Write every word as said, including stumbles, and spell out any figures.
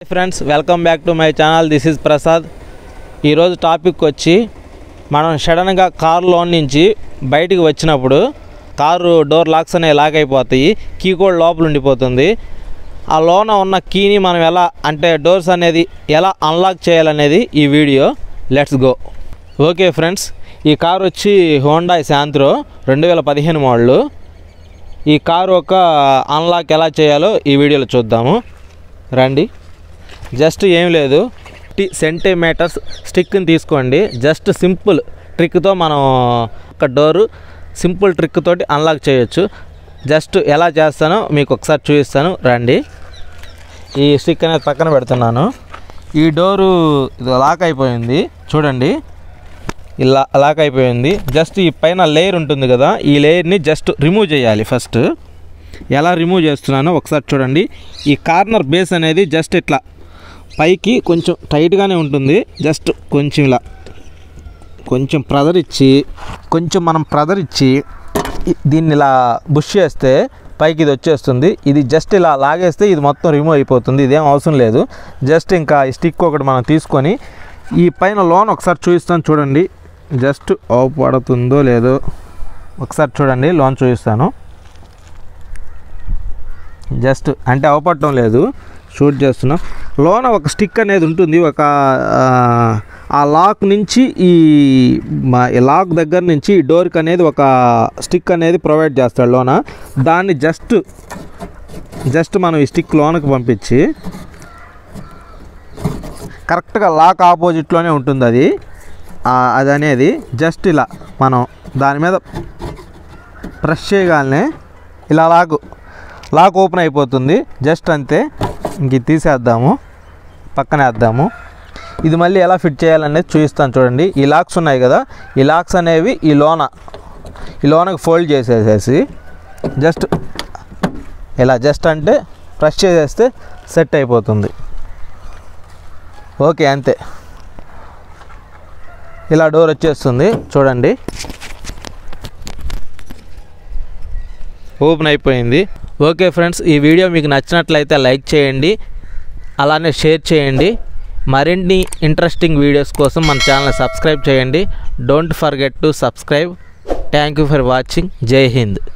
Friends welcome back to my channel. This is Prasad. ఈరోజు topic వచ్చి మనం సడన్గా కారులో నుంచి బయటికి వచ్చినప్పుడు కారు డోర్ లాక్స్ అనేవి లాక్ అయిపోతాయి, కీ కూడా లోపల ఉండిపోతుంది. ఆ లోన ఉన్న కీని మనం ఎలా అంటే డోర్స్ అనేది ఎలా అన్లాక్ చేయాలనేది ఈ video. Let's go. Okay friends, ఈ కారు వచ్చి హోండా శాంత్రో రెండు వేల పదిహేను మోడలు. ఈ కారు ఒక అన్లాక్ ఎలా చేయాలో ఈ వీడియోలో చూద్దాము రండి. జస్ట్ ఏం లేదు, ఫిఫ్టీ సెంటీమీటర్స్ స్టిక్ని తీసుకోండి. జస్ట్ సింపుల్ ట్రిక్తో మనం ఒక డోరు సింపుల్ ట్రిక్ తోటి అన్లాక్ చేయొచ్చు. జస్ట్ ఎలా చేస్తానో మీకు ఒకసారి చూపిస్తాను రండి. ఈ స్టిక్ అనేది పక్కన పెడుతున్నాను. ఈ డోరు లాక్ అయిపోయింది చూడండి, ఇలా లాక్ అయిపోయింది. జస్ట్ ఈ పైన లేయర్ ఉంటుంది కదా, ఈ లేయర్ని జస్ట్ రిమూవ్ చేయాలి. ఫస్ట్ ఎలా రిమూవ్ చేస్తున్నానో ఒకసారి చూడండి. ఈ కార్నర్ బేస్ అనేది జస్ట్ ఇట్లా పైకి కొంచెం టైట్గానే ఉంటుంది. జస్ట్ కొంచెం ఇలా కొంచెం ప్రెజర్ ఇచ్చి కొంచెం మనం ప్రెజర్ ఇచ్చి దీన్ని ఇలా బుష్ చేస్తే పైకి ఇది వచ్చేస్తుంది. ఇది జస్ట్ ఇలా లాగేస్తే ఇది మొత్తం రిమూవ్ అయిపోతుంది. ఇదేం అవసరం లేదు. జస్ట్ ఇంకా ఈ స్టిక్ ఒకటి మనం తీసుకొని ఈ పైన లోన్ ఒకసారి చూపిస్తాను చూడండి. జస్ట్ పడుతుందో లేదో ఒకసారి చూడండి. లోన్ చూపిస్తాను. జస్ట్ అంటే అవపడటం లేదు, షూట్ చేస్తున్నాం. లోన ఒక స్టిక్ అనేది ఉంటుంది. ఒక ఆ లాక్ నుంచి ఈ లాక్ దగ్గర నుంచి ఈ డోర్కి అనేది ఒక స్టిక్ అనేది ప్రొవైడ్ చేస్తాడు లోన. దాన్ని జస్ట్ జస్ట్ మనం ఈ స్టిక్ లోనకి పంపించి కరెక్ట్గా లాక్ ఆపోజిట్లోనే ఉంటుంది అది అది అనేది. జస్ట్ ఇలా మనం దాని మీద ప్రెస్ చేయగానే ఇలా లాక్ లాక్ ఓపెన్ అయిపోతుంది. జస్ట్ అంతే. ఇంక తీసేద్దాము, పక్కనే వేద్దాము. ఇది మళ్ళీ ఎలా ఫిట్ చేయాలనేది చూపిస్తాను చూడండి. ఈ లాక్స్ ఉన్నాయి కదా, ఈ లాక్స్ అనేవి ఈ లోన ఈ లోనకి ఫోల్డ్ చేసేసేసి జస్ట్ ఇలా జస్ట్ అంటే ప్రెస్ చేసేస్తే సెట్ అయిపోతుంది. ఓకే అంతే. ఇలా డోర్ వచ్చేస్తుంది చూడండి, ఓపెన్ అయిపోయింది. ఓకే ఫ్రెండ్స్, ఈ వీడియో మీకు నచ్చినట్లయితే లైక్ చేయండి, అలానే షేర్ చేయండి. మరిన్ని ఇంట్రెస్టింగ్ వీడియోస్ కోసం మన ఛానల్ని సబ్స్క్రైబ్ చేయండి. Don't forget to subscribe. Thank you for watching. Jai Hind.